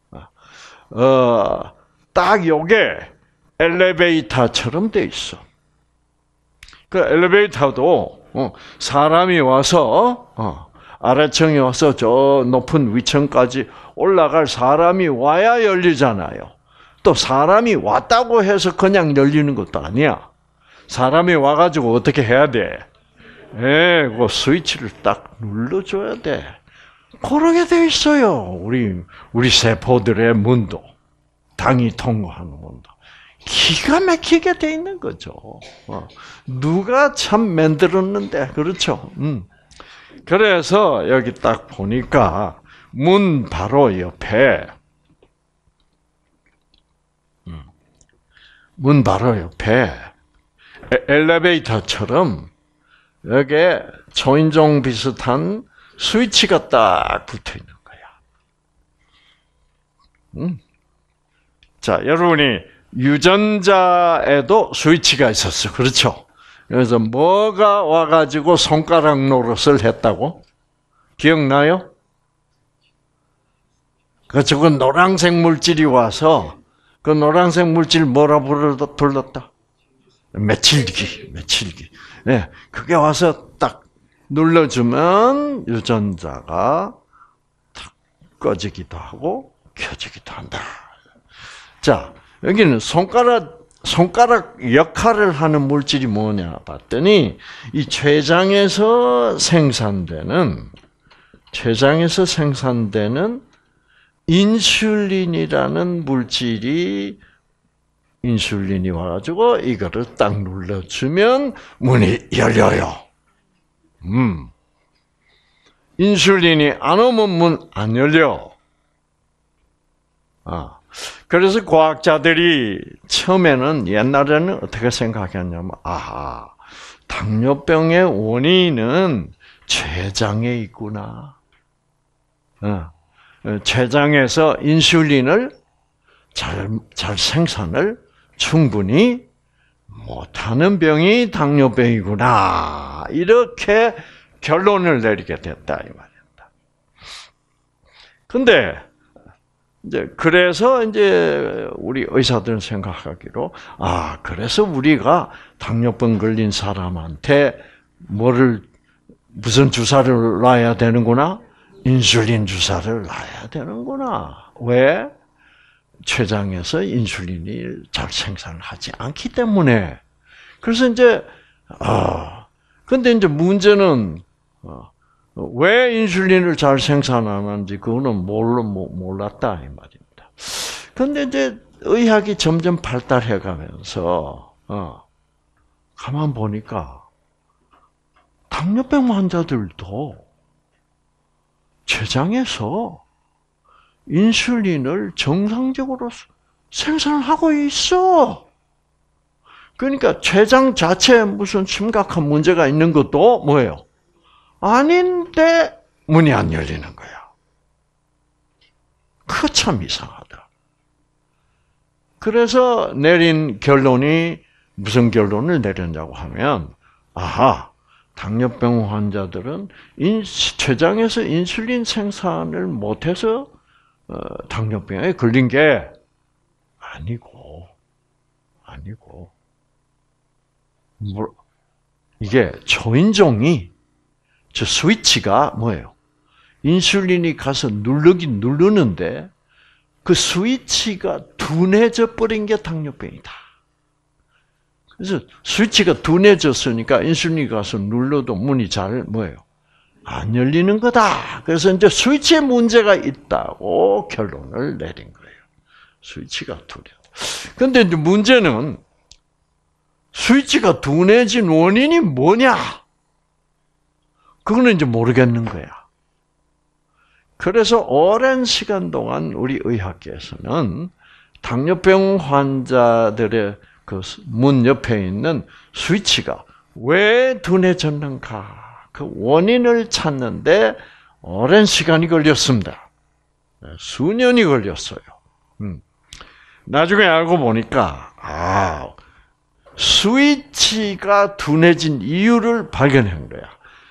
어, 딱 요게 엘리베이터처럼 돼 있어. 그 엘리베이터도 사람이 와서 어, 아래층에 와서 저 높은 위층까지 올라갈 사람이 와야 열리잖아요. 또 사람이 왔다고 해서 그냥 열리는 것도 아니야. 사람이 와가지고 어떻게 해야 돼? 예, 그 스위치를 딱 눌러줘야 돼. 그러게 돼 있어요. 우리 우리 세포들의 문도, 당이 통과하는 문도 기가 막히게 돼 있는 거죠. 어. 누가 참 만들었는데, 그렇죠? 음. 그래서 여기 딱 보니까 문 바로 옆에, 음. 문 바로 옆에 엘리베이터처럼 여기에 초인종 비슷한 스위치가 딱 붙어 있는 거야. 음. 자, 여러분이 유전자에도 스위치가 있었어. 그렇죠? 그래서 뭐가 와가지고 손가락 노릇을 했다고? 기억나요? 그렇죠. 그 노란색 물질이 와서 그 노란색 물질 뭐라 불렀다? 메칠기, 메칠기. 네, 그게 와서 딱 눌러주면 유전자가 탁 꺼지기도 하고 켜지기도 한다. 자, 여기는 손가락 손가락 역할을 하는 물질이 뭐냐 봤더니 이 췌장에서 생산되는 췌장에서 생산되는 인슐린이라는 물질이 인슐린이 와가지고 이거를 딱 눌러주면 문이 열려요. 음. 인슐린이 안 오면 문 안 열려. 아. 그래서 과학자들이 처음에는 옛날에는 어떻게 생각했냐면, 아하, 당뇨병의 원인은 췌장에 있구나. 어. 췌장에서 인슐린을 잘, 잘 생산을 충분히 못하는 병이 당뇨병이구나. 이렇게 결론을 내리게 됐다, 이 말입니다. 근데, 이제, 그래서 이제 우리 의사들은 생각하기로, 아, 그래서 우리가 당뇨병 걸린 사람한테 뭐를, 무슨 주사를 놔야 되는구나? 인슐린 주사를 놔야 되는구나. 왜? 췌장에서 인슐린이 잘 생산하지 않기 때문에. 그래서 이제, 아, 근데 이제 문제는, 어, 왜 인슐린을 잘 생산 안 하는지 그거는 몰라, 몰랐다, 이 말입니다. 근데 이제 의학이 점점 발달해 가면서, 어, 가만 보니까, 당뇨병 환자들도 췌장에서 인슐린을 정상적으로 생산하고 있어. 그러니까 췌장 자체에 무슨 심각한 문제가 있는 것도 뭐예요? 아닌데 문이 안 열리는 거야. 그 참 이상하다. 그래서 내린 결론이 무슨 결론을 내렸냐고 하면, 아하, 당뇨병 환자들은 인, 췌장에서 인슐린 생산을 못해서 어, 당뇨병에 걸린 게 아니고, 아니고, 뭐, 이게 초인종이, 저 스위치가 뭐예요? 인슐린이 가서 누르긴 누르는데, 그 스위치가 둔해져 버린 게 당뇨병이다. 그래서 스위치가 둔해졌으니까 인슐린이 가서 눌러도 문이 잘 뭐예요? 안 열리는 거다. 그래서 이제 스위치에 문제가 있다고 결론을 내린 거예요. 스위치가 둔해. 근데 이제 문제는 스위치가 둔해진 원인이 뭐냐? 그거는 이제 모르겠는 거야. 그래서 오랜 시간 동안 우리 의학계에서는 당뇨병 환자들의 그 문 옆에 있는 스위치가 왜 둔해졌는가? 그 원인을 찾는데 오랜 시간이 걸렸습니다. 수년이 걸렸어요. 음. 나중에 알고 보니까 아, 스위치가 둔해진 이유를 발견한 거야.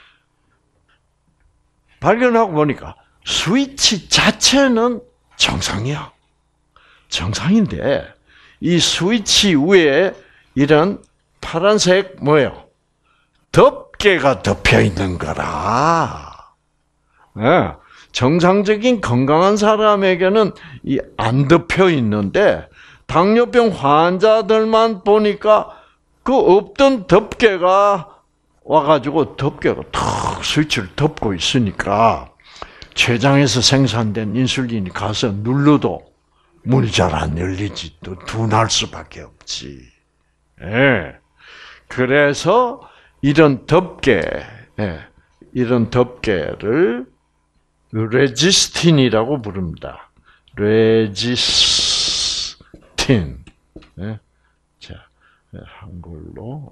발견하고 보니까 스위치 자체는 정상이야. 정상인데 이 스위치 위에 이런 파란색 뭐예요? 덮개가 덮여 있는 거라. 네. 정상적인 건강한 사람에게는 이 안 덮여 있는데 당뇨병 환자들만 보니까 그 없던 덮개가 와가지고 덮개가 탁 스위치를 덮고 있으니까 췌장에서 생산된 인슐린이 가서 눌러도 문이 잘 안 열리지. 또 둔할 수밖에 없지. 예. 그래서 이런 덮개, 예. 이런 덮개를 레지스틴이라고 부릅니다. 레지스틴. 예. 자, 한글로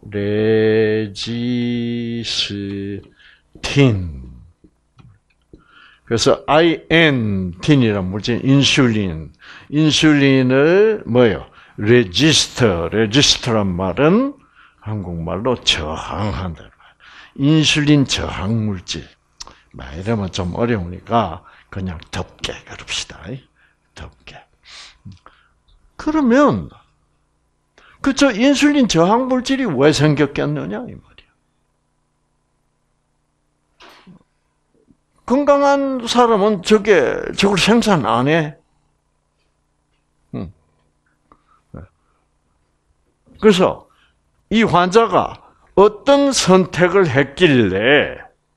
레지스틴. 그래서 아이엔틴이란 물질, 인슐린. 인슐린을 뭐예요? 레지스터. 레지스터란 말은 한국말로 저항한다. 인슐린 저항 물질. 이러면 좀 어려우니까 그냥 덮개 그럽시다. 덮개. 그러면 그저 인슐린 저항 물질이 왜 생겼겠느냐 이 말이야. 건강한 사람은 저게 저걸 생산 안 해. 그래서 이 환자가 어떤 선택을 했길래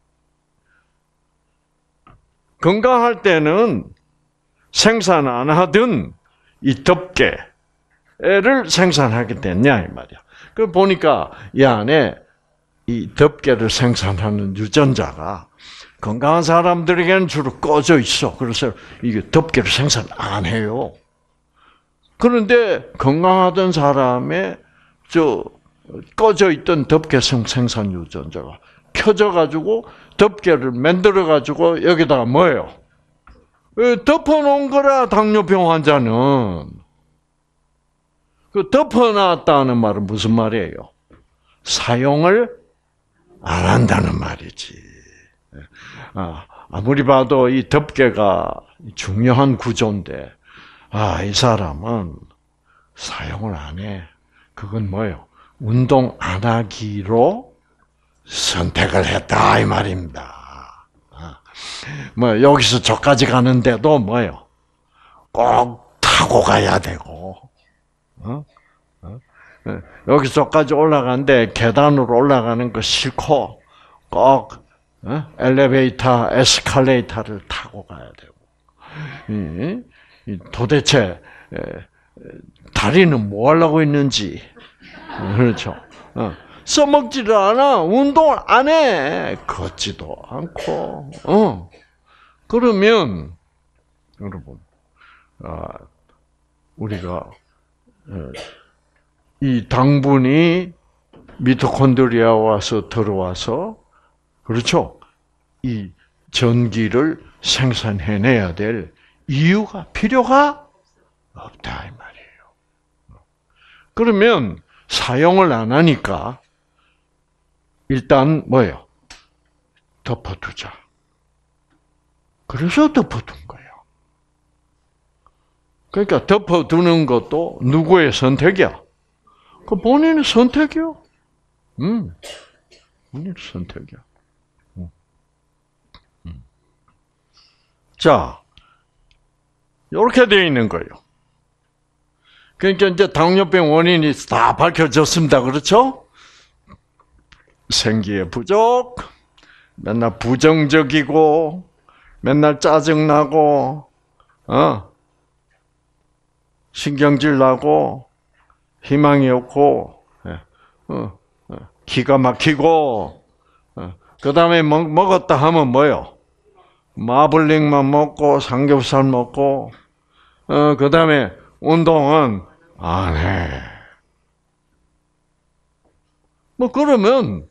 건강할 때는 생산 안 하던 이 덮개를 생산하게 됐냐 이 말이야. 그 보니까 이 안에 이 덮개를 생산하는 유전자가 건강한 사람들에게는 주로 꺼져 있어. 그래서 이게 덮개를 생산 안 해요. 그런데 건강하던 사람의 저 꺼져 있던 덮개성 생산 유전자가 켜져 가지고 덮개를 만들어 가지고 여기다가 뭐예요? 덮어 놓은 거라. 당뇨병 환자는 그 덮어 놨다는 말은 무슨 말이에요? 사용을 안 한다는 말이지. 아무리 봐도 이 덮개가 중요한 구조인데, 아, 이 사람은 사용을 안 해. 그건 뭐예요? 운동 안 하기로 선택을 했다 이 말입니다. 뭐 여기서 저까지 가는데도 뭐예요? 꼭 타고 가야 되고, 어? 어? 여기서 저까지 올라가는데 계단으로 올라가는 거 싫고 꼭 어? 엘리베이터, 에스컬레이터를 타고 가야 되고. 이, 이 도대체 에, 다리는 뭐 하려고 있는지, 그렇죠? 어. 써먹지도 않아, 운동을 안 해, 걷지도 않고. 어. 그러면 여러분, 아, 우리가 이 당분이 미토콘드리아 와서 들어와서, 그렇죠? 이 전기를 생산해내야 될 이유가, 필요가 없다 이 말이에요. 그러면 사용을 안 하니까 일단 뭐예요? 덮어두자. 그래서 덮어둔 거예요. 그러니까 덮어두는 것도 누구의 선택이야? 그 본인의 선택이요. 음, 본인의 선택이야. 음. 음. 자, 이렇게 되어 있는 거예요. 그러니까 이제 당뇨병 원인이 다 밝혀졌습니다. 그렇죠? 생기의 부족, 맨날 부정적이고, 맨날 짜증나고, 어, 신경질 나고, 희망이 없고, 어, 어, 기가 막히고, 어, 그 다음에 먹, 먹었다 하면 뭐요? 마블링만 먹고, 삼겹살 먹고, 어, 그 다음에 운동은 안 해. 뭐, 그러면,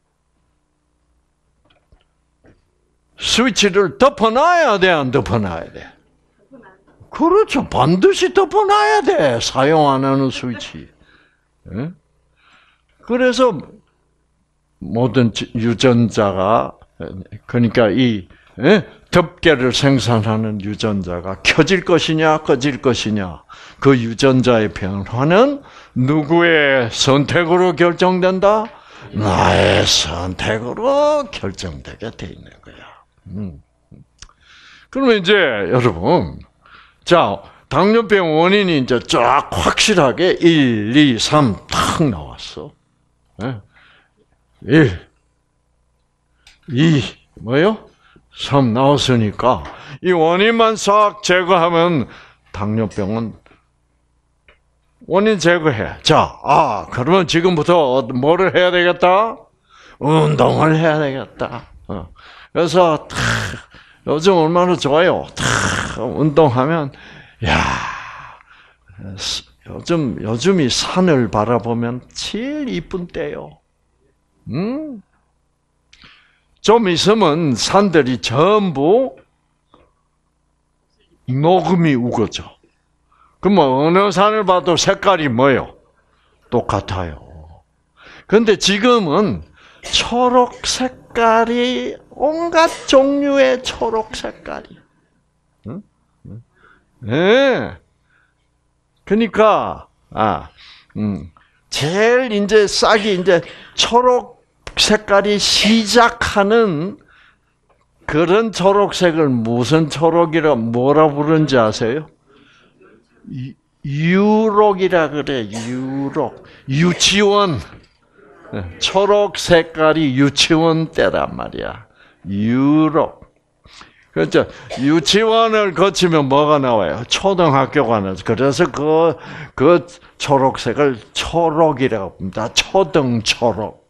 스위치를 덮어놔야 돼, 안 덮어놔야 돼? 그렇죠. 반드시 덮어놔야 돼. 사용 안 하는 스위치. 예? 그래서 모든 유전자가, 그러니까 이 예? 덮개를 생산하는 유전자가 켜질 것이냐 꺼질 것이냐, 그 유전자의 변화는 누구의 선택으로 결정된다? 나의 선택으로 결정되게 돼 있는 거야. 음. 그러면 이제 여러분, 자, 당뇨병 원인이 이제 쫙 확실하게 일, 이, 삼 탁 나왔어. 일, 이, 뭐요? 삼 나왔으니까 이 원인만 싹 제거하면 당뇨병은 원인 제거해. 자, 아 그러면 지금부터 뭐를 해야 되겠다? 운동을 해야 되겠다. 어. 그래서 탁, 요즘 얼마나 좋아요. 탁, 운동하면 야 요즘 요즘이 산을 바라보면 제일 이쁜 때요. 음? 좀 있으면 산들이 전부 녹음이 우거져. 그럼 어느 산을 봐도 색깔이 뭐요? 똑같아요. 그런데 지금은 초록 색깔이 온갖 종류의 초록 색깔이. 응? 네. 그러니까 아, 음, 제일 이제 싹이 이제 초록 색깔이 시작하는 그런 초록색을 무슨 초록이라 뭐라 부르는지 아세요? 유록이라 그래. 유록. 유치원. 초록 색깔이 유치원 때란 말이야. 유록. 그렇죠. 유치원을 거치면 뭐가 나와요? 초등학교가 나와요. 그래서 그, 그 초록색을 초록이라고 합니다. 초등초록.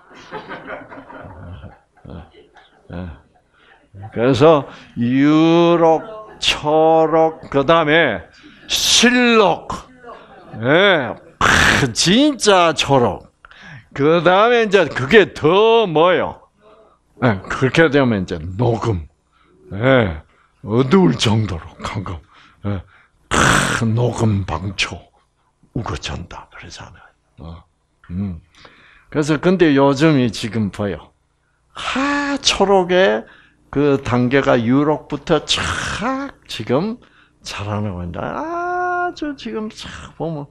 그래서 유록, 초록, 그 다음에 실록, 예, 진짜 초록. 그 다음에 이제 그게 더 뭐요? 예, 그렇게 되면 이제 녹음, 예, 어두울 정도로 방금, 예, 큰 녹음 방초 우거전다 그러잖아요. 어, 음. 그래서 근데 요즘이 지금 보여. 하 초록의 그 단계가 유록부터 촥 지금 자라나고 있다. 아주 지금 촥 보면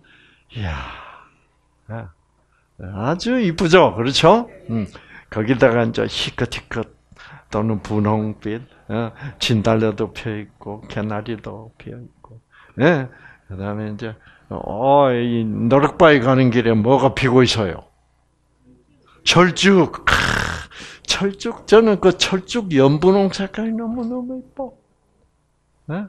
이야 아주 이쁘죠, 그렇죠? 음, 거기다가 이제 희끗희끗 또는 분홍빛, 어, 진달래도 펴 있고 개나리도 펴 있고, 예. 그다음에 이제 어, 이 노력바위 가는 길에 뭐가 피고 있어요? 철쭉. 철쭉, 저는 그 철쭉 연분홍 색깔이 너무너무 예뻐. 네?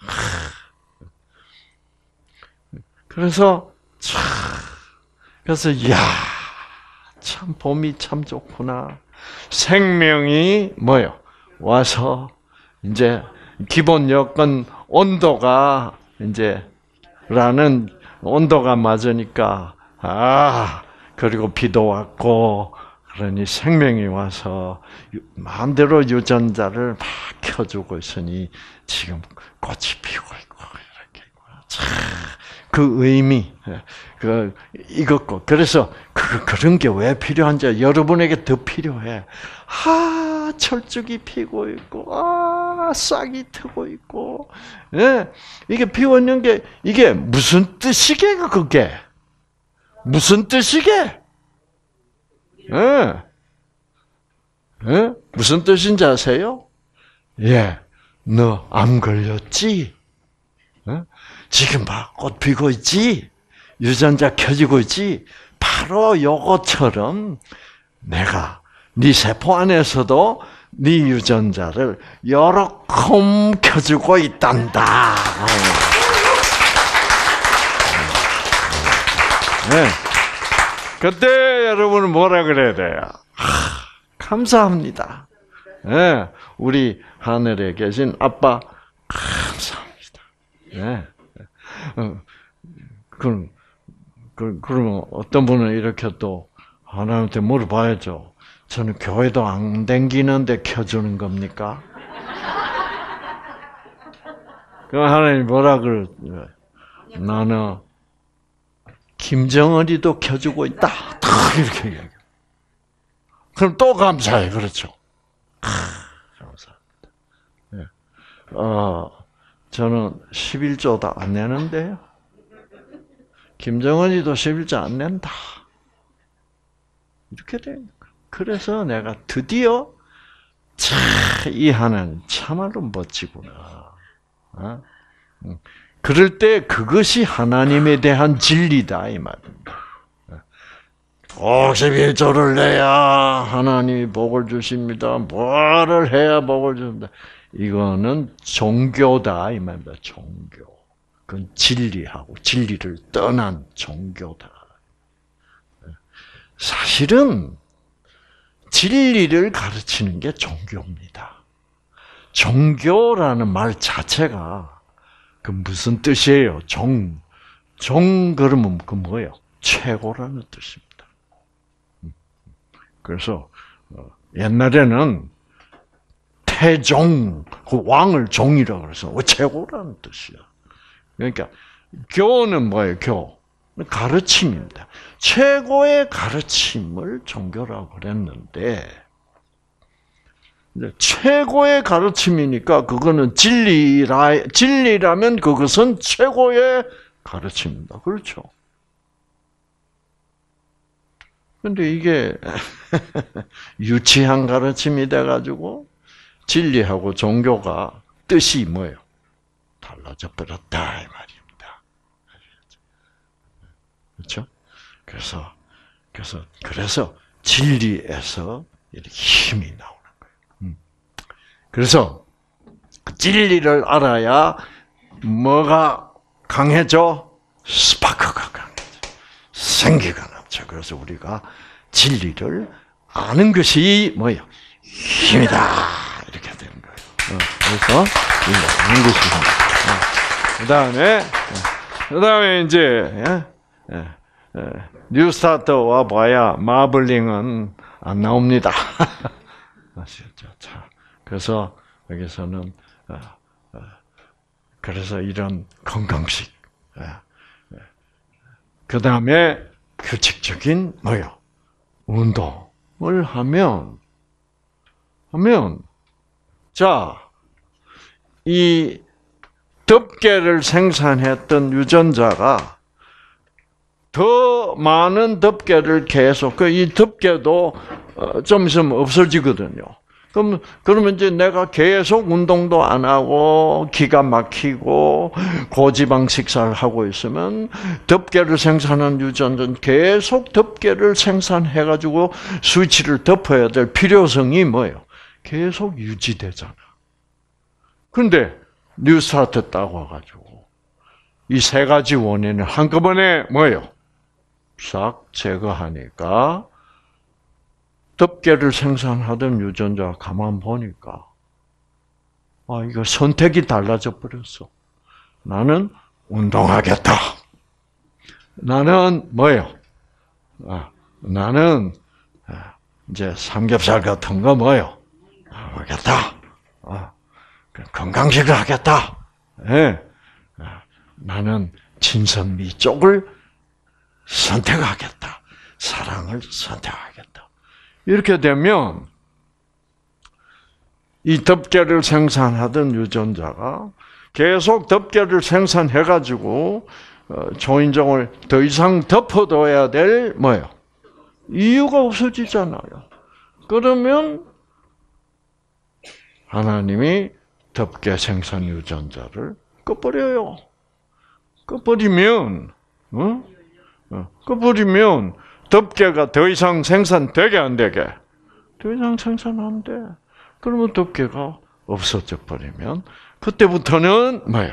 그래서, 참, 그래서, 이야, 참, 봄이 참 좋구나. 생명이 뭐요? 와서, 이제, 기본 여건, 온도가, 이제, 라는 온도가 맞으니까, 아, 그리고 비도 왔고, 그러니 생명이 와서 마음대로 유전자를 막 켜주고 있으니 지금 꽃이 피고 있고 이렇게 그 의미, 그 이것고 그래서 그 그런 게 왜 필요한지 여러분에게 더 필요해. 아 철쭉이 피고 있고, 아 싹이 트고 있고, 예 이게 피고 있는 게 이게 무슨 뜻이게 그게 무슨 뜻이게? 예. 예? 무슨 뜻인지 아세요? 예. 너 암 걸렸지? 예? 지금 막 꽃 피고 있지? 유전자 켜지고 있지? 바로 요것처럼 내가 네 세포 안에서도 네 유전자를 여러 콤 켜주고 있단다. 예. 그때 여러분은 뭐라 그래야 돼요? 하, 감사합니다. 네, 우리 하늘에 계신 아빠 감사합니다. 네. 어, 그럼, 그, 그러면 어떤 분은 이렇게 또 하나님한테 물어봐야죠. 저는 교회도 안 댕기는데 켜주는 겁니까? 그럼 하나님 뭐라 그래? 나는 김정은이도 켜주고 있다. 이렇게 얘기해요. 그럼 또 감사해. 그렇죠. 감사합니다. 네. 어, 저는 십일조도 안 내는데요. 김정은이도 십일조 안 낸다. 이렇게 됩니다. 그래서 내가 드디어 참, 이 하나님 참말로 멋지구나. 어? 그럴 때 그것이 하나님에 대한 진리다 이 말입니다. 꼭 십일 조를 내야 하나님이 복을 주십니다. 뭐를 해야 복을 주십니다. 이거는 종교다 이 말입니다. 종교. 그건 진리하고 진리를 떠난 종교다. 사실은 진리를 가르치는 게 종교입니다. 종교라는 말 자체가 그 무슨 뜻이에요? 종, 종 그러면 그 뭐예요? 최고라는 뜻입니다. 그래서 옛날에는 태종, 그 왕을 종이라고 그래서 최고라는 뜻이야. 그러니까 교는 뭐예요? 교. 가르침입니다. 최고의 가르침을 종교라고 그랬는데 최고의 가르침이니까 그거는 진리라 진리라면 그것은 최고의 가르침입니다. 그렇죠? 근데 이게 유치한 가르침이 돼가지고 진리하고 종교가 뜻이 뭐예요? 달라져 버렸다 이 말입니다. 그렇죠? 그래서 그래서 그래서 진리에서 이렇게 힘이 나오는 거예요. 그래서 진리를 알아야 뭐가 강해져? 스파크가 강해져. 생기가 넘쳐. 그래서 우리가 진리를 아는 것이 뭐예요? 힘이다. 이렇게 되는 거예요. 그래서 아는 것이 힘이다. 그 다음에 그 다음에 이제 뉴스타트와 봐야 마블링은 안 나옵니다. 아시겠죠? 자, 그래서 여기서는 그래서 이런 건강식, 그 다음에 규칙적인 뭐요? 운동을 하면 하면 자, 이 덮개를 생산했던 유전자가 더 많은 덮개를 계속, 그 이 덮개도 좀 있으면 없어지거든요. 그럼, 그러면 이제 내가 계속 운동도 안 하고, 기가 막히고, 고지방 식사를 하고 있으면, 덮개를 생산한 유전자는 계속 덮개를 생산해가지고, 스위치를 덮어야 될 필요성이 뭐예요? 계속 유지되잖아. 근데, 뉴스타트 딱 와가지고, 이 세 가지 원인을 한꺼번에 뭐예요? 싹 제거하니까 덮개를 생산하던 유전자 가만 보니까 아 이거 선택이 달라져 버렸어. 나는 운동하겠다. 나는 뭐예요? 아, 나는 이제 삼겹살 같은 거 뭐예요? 하겠다. 아, 건강식을 하겠다. 예. 아, 나는 친선미 쪽을 선택하겠다. 사랑을 선택하겠다. 이렇게 되면 이 덮개를 생산하던 유전자가 계속 덮개를 생산해가지고 초인종을 더 이상 덮어둬야 될 뭐예요? 이유가 없어지잖아요. 그러면 하나님이 덮개 생산 유전자를 꺼버려요. 꺼버리면 어? 꺼버리면 덮개가 더 이상 생산되게 안 되게? 더 이상 생산 안 돼. 그러면 덮개가 없어져 버리면 그때부터는 뭐예요?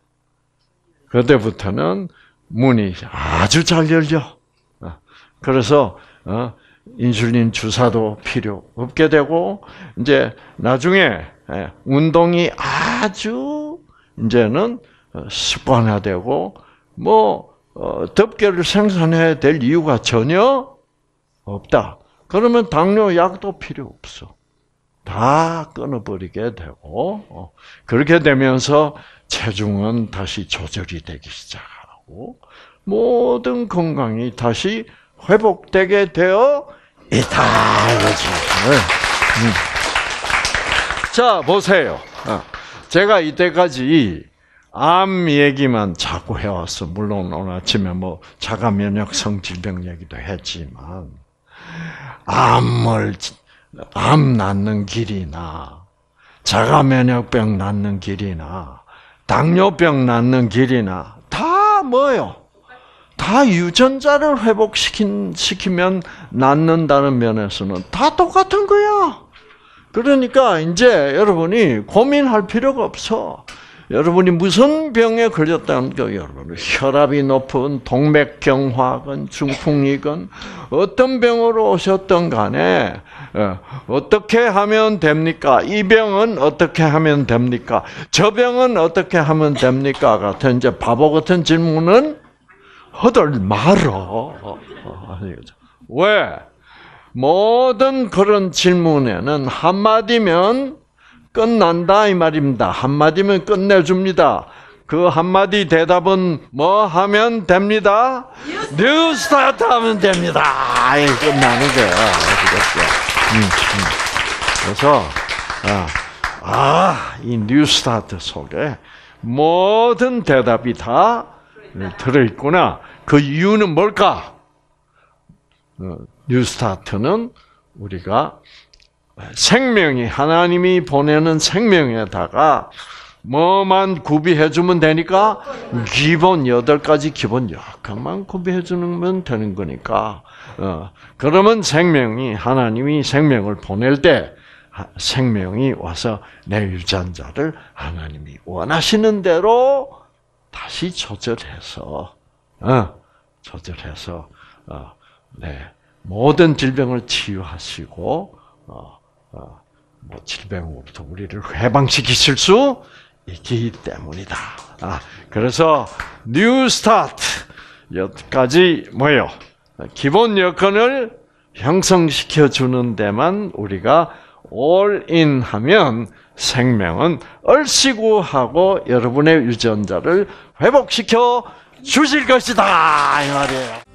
그때부터는 문이 아주 잘 열려. 그래서 인슐린 주사도 필요 없게 되고 이제 나중에 운동이 아주 이제는 습관화되고 뭐 어, 덮개를 생산해야 될 이유가 전혀 없다. 그러면 당뇨 약도 필요 없어. 다 끊어버리게 되고 어, 그렇게 되면서 체중은 다시 조절이 되기 시작하고 모든 건강이 다시 회복되게 되어 있다. 이거지. 음. 자 보세요. 어, 제가 이때까지 암 얘기만 자꾸 해왔어. 물론 오늘 아침에 뭐 자가 면역성 질병 얘기도 했지만 암을 암 낫는 길이나 자가 면역병 낫는 길이나 당뇨병 낫는 길이나 다 뭐예요? 다 유전자를 회복시킨, 시키면 낫는다는 면에서는 다 똑같은 거야. 그러니까 이제 여러분이 고민할 필요가 없어. 여러분이 무슨 병에 걸렸다는 거, 여러분. 혈압이 높은 동맥경화건 중풍이건 어떤 병으로 오셨던 간에 어떻게 하면 됩니까? 이 병은 어떻게 하면 됩니까? 저 병은 어떻게 하면 됩니까? 같은 이제 바보 같은 질문은 하들 말어. 왜? 모든 그런 질문에는 한마디면 끝난다 이 말입니다. 한마디면 끝내줍니다. 그 한마디 대답은 뭐 하면 됩니다? 뉴스타트 하면 됩니다. 이 끝나는 거야. 음, 음. 그래서 아, 아, 이 뉴스타트 속에 모든 대답이 다 들어있구나. 그 이유는 뭘까? 뉴스타트는 우리가 생명이 하나님이 보내는 생명에다가 뭐만 구비해주면 되니까 기본 여덟 가지 기본 약간만 구비해주면 되는 거니까 어, 그러면 생명이 하나님이 생명을 보낼 때 생명이 와서 내 유전자를 하나님이 원하시는 대로 다시 조절해서 어, 조절해서 어, 네, 모든 질병을 치유하시고 어, 어, 뭐 질병으로부터 우리를 해방시키실 수 있기 때문이다. 아, 그래서 뉴 스타트 여기까지 뭐요? 기본 여건을 형성시켜 주는 데만 우리가 올인 하면 생명은 얼씨구하고 여러분의 유전자를 회복시켜 주실 것이다 이 말이에요.